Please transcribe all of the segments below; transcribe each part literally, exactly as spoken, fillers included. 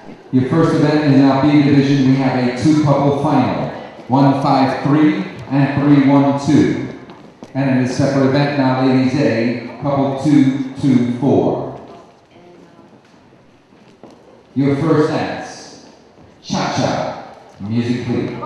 Your first event in our B division, we have a two-couple final, one five three and three one two. And in a separate event now, ladies A, couple two two four. Your first dance, Cha-Cha. Music please.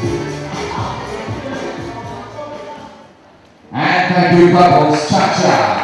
Thank you, couples. Cha-Cha.